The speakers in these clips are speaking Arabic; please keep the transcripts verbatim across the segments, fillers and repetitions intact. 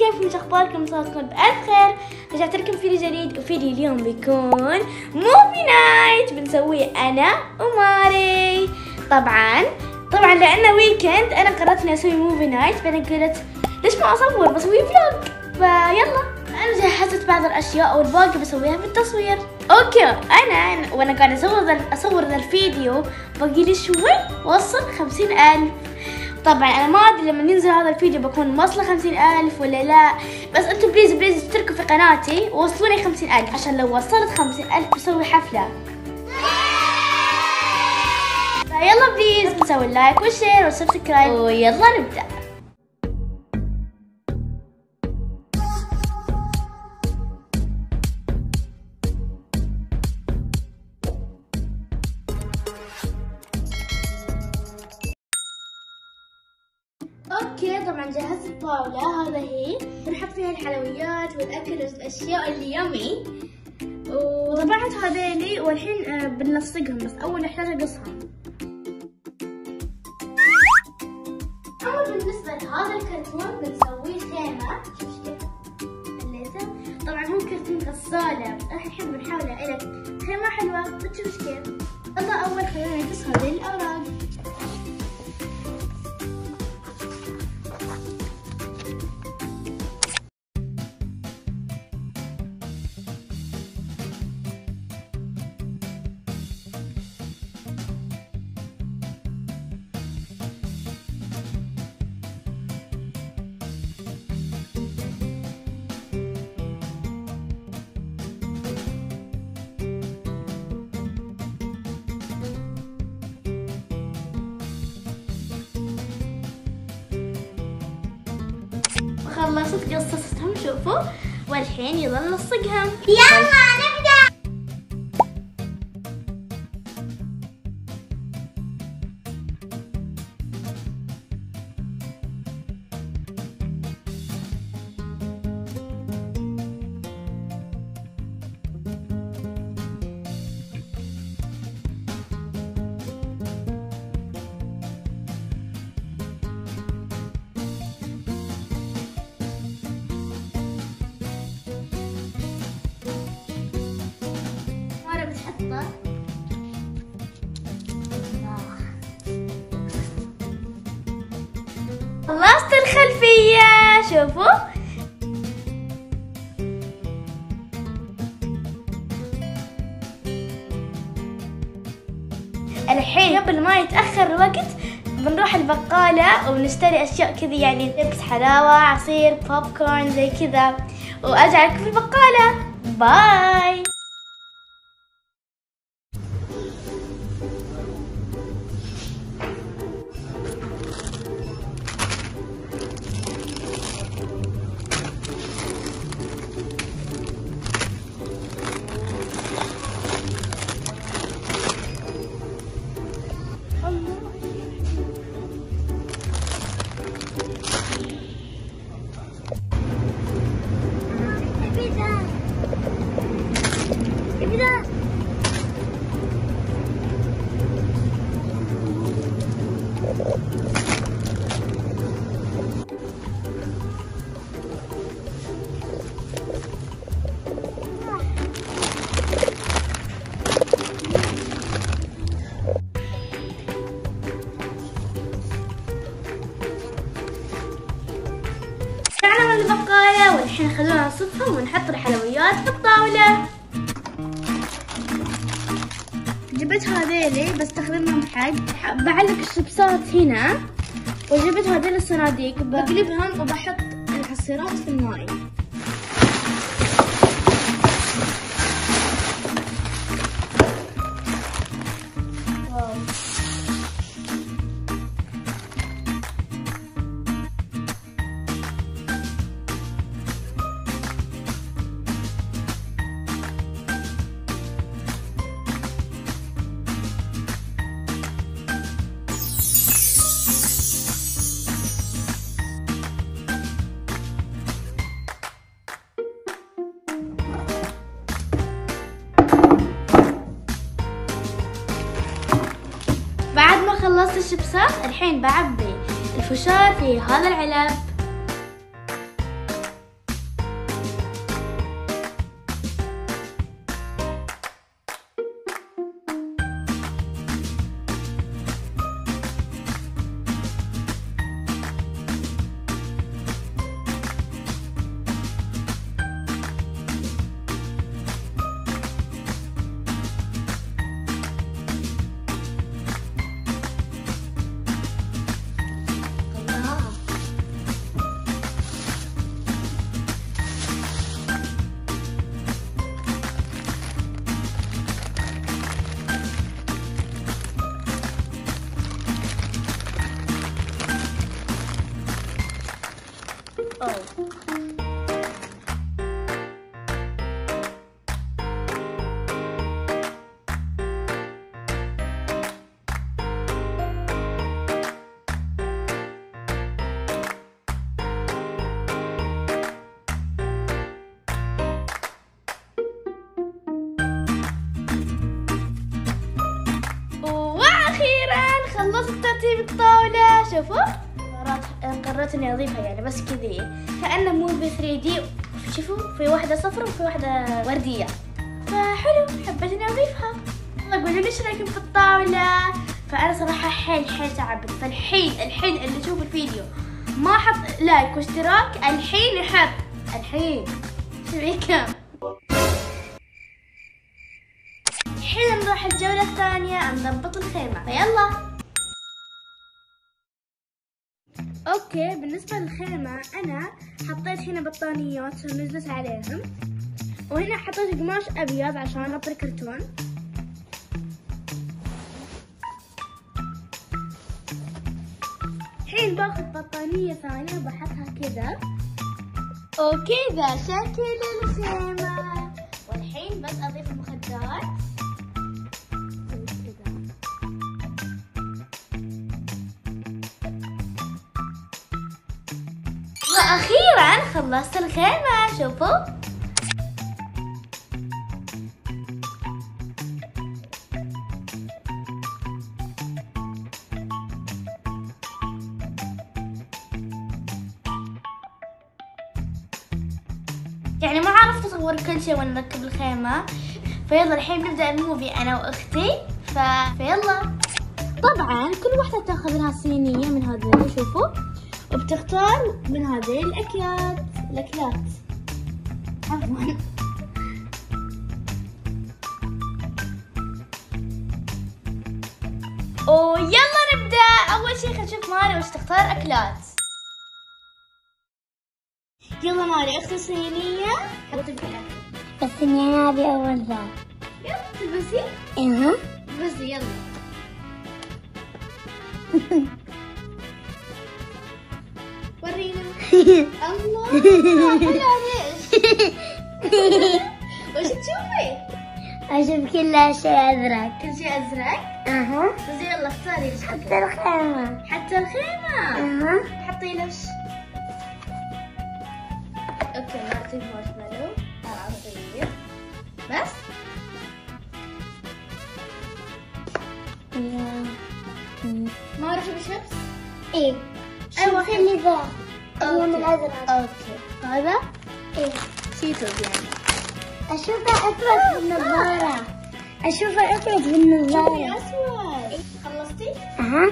كيفكم؟ شو اخباركم؟ صار تكون بألف خير. رجعت لكم فيديو جديد، وفيديو اليوم بيكون موفي نايت بنسويه انا وماري. طبعا طبعا لانه ويكند انا قررت اني اسوي موفي نايت، بعدين قلت ليش ما اصور بسوي فلوج. فيلا انا جهزت بعض الاشياء والباقي بسويها بالتصوير. اوكي انا وانا قاعده اصور ذا اصور ذا الفيديو باقي لي شوي وصل خمسين الف. طبعا انا ما ادري لما ينزل هذا الفيديو بكون واصله خمسين الف ولا لا، بس انتم بليز بليز اشتركوا في قناتي ووصلوني خمسين الف، عشان لو وصلت خمسين الف بسوي حفله. فيلا بليز نسوي اللايك والشير والسبسكرايب ويلا نبدا. اوكي طبعا جهزت الطاولة، هذا هي بنحط فيها الحلويات والاكل والاشياء اللي يمي، وطبعت هذيلي والحين بنلصقهم، بس اول نحتاج اقصهم. اول بالنسبة لهذا الكرتون بنسويه خيمة، شوف كيف الليزر، طبعا هو كرتون غسالة بس احنا الحين بنحاول على خيمة حلوة، بتشوف كيف. يلا اول خلينا نقص هذه الاوراق. خلصت قصصتهم شوفوا، والحين يلا نلصقهم. يلا نبدأ. خلصت الخلفية شوفوا. الحين قبل ما يتأخر الوقت بنروح البقالة وبنشتري أشياء كذا، يعني لبس، حلاوة، عصير، بوب كورن زي كذا، وأرجع لكم في البقالة. باي. رجعنا من البقالة والحين خلونا نصفهم ونحط الحلويات في الطاولة. جبت هذيلي بستخدمهم حق بعلق الشبسات هنا، وجبت هذيل الصناديق بقلبهم وبحط العصيرات في الماء. بعد ما خلصت الشبسات الحين بعبي الفشار في هذا العلب. أوه. واخيرا خلصت ترتيب الطاولة. شوفوا قررت اني اضيفها يعني بس كذي كأنه موفي ثري دي. شوفوا في واحدة صفرا وفي واحدة وردية، فحلو حبيت اني اضيفها. يلا قولوا لي ايش رايكم في الطاولة. فانا صراحة حيل حيل تعبت، فالحين الحين اللي يشوف الفيديو ما حط لايك واشتراك الحين يحط الحين. شوفيكم الحين نروح الجولة الثانية نضبط الخيمة، فيلا. اوكي بالنسبة للخيمة انا حطيت هنا بطانيات عشان نجلس عليهم، وهنا حطيت قماش ابيض عشان ربط الكرتون. الحين باخذ بطانية ثانية وبحطها كذا، وكذا شكل الخيمة. والحين بس اضيف المخدات. واخيرا خلصت الخيمة. شوفوا يعني ما عرفت اصور كل شيء وانا نركب الخيمة. فيلا الحين نبدأ الموفي انا واختي. ف... فيلا. طبعا كل واحدة تاخذ لها صينية من هذول. شوفوا وبتختار من هذه الأكلات الأكلات عفوا. ويلا نبدأ. أول شيء خلينا نشوف ماري وش تختار أكلات. يلا ماري اختي صينية. حطي في الأكل. بس اني هذه أول ذا. يلا تلبسي. ايوه. بسي يلا. ورينا. الله حلو عليك. وش تشوفي؟ أشوف كل شيء أزرق. كل شيء أزرق؟ أها. بس يلا اختاري ايش حتى الخيمة. حتى الخيمة؟ أها. حطي له وش؟ اوكي ما اعطيه مارشميلو. اعطيه بس؟ يا ما اعرف بشبس؟ ايه. شوفي اللي ذا. اللون الأزرق. اوكي هذا؟ ايه. شيتوز يعني. أشوفه أسود بالنظارة. أشوفه أسود بالنظارة. أسود. خلصتي؟ أها.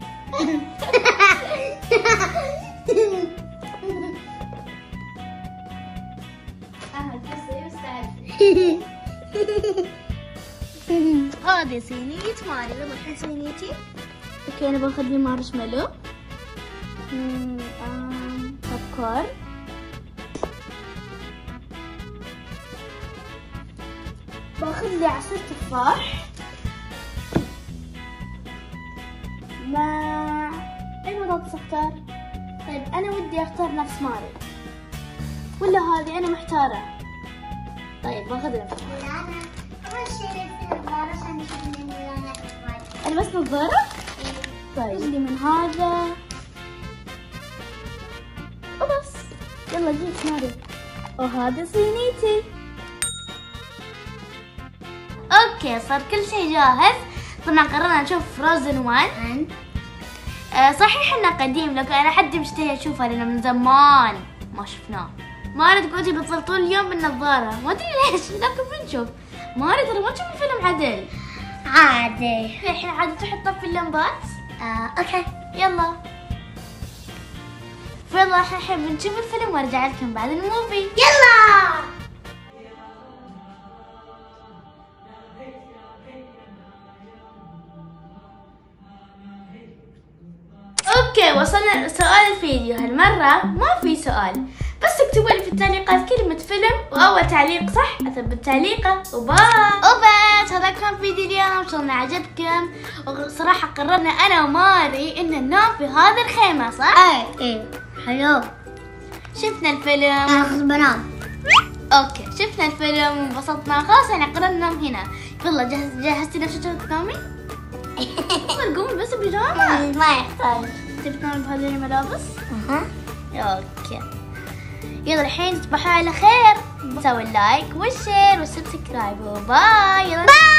أها تبصري مستعدة. هذه صينية ماري. يلا الحين صينيتي. اوكي انا باخذ لي مارشميلو. بوب كورن. باخذ لي عصير تفاح مع اي بطاطس اختار. طيب انا ودي اختار نفس ماري ولا هذه، انا محتارة. طيب باخذ لك. انا بس نظارة. طيب خذ لي من هذا وبس. يلا جيت ماري. وهذه صينيتي. اوكي صار كل شيء جاهز. طبعا قررنا نشوف فروزن وان. آه صحيح انه قديم لكن انا حدي مشتهي اشوفه لانه من زمان ما شفناه. ماري تقولي بتصير طول اليوم بالنظارة ما ادري ليش لكن بنشوف. ماري ترى ما تشوف الفيلم عدل. عادي. الحين عادي تروح تطفي اللمبات. آه، اوكي يلا فيلا الحين بنشوف الفيلم وارجع لكم بعد الموفي. يلا. اوكي وصلنا لسؤال الفيديو. هالمرة ما في سؤال، بس اكتبوا لي في التعليقات كلمة فيلم واول تعليق صح اثبت تعليقه وباي. وبس هذا كان فيديو اليوم. ان شاء الله عجبكم. وصراحة قررنا انا وماري ان ننام في هذه الخيمة صح؟ ايه ايه حلو. شفنا الفيلم. اخذ بنام. اوكي شفنا الفيلم وانبسطنا، خلاص احنا قررنا ننام هنا. يلا جهز جهزتي نفسك تنامي؟ يلا قومي بس بيجامة. ما يحتاج. تبي تنامي بهذه الملابس؟ اها. اوكي يلا الحين تصبحوا على خير، نسوي اللايك والشير والسبسكرايب وباي. يلا باي.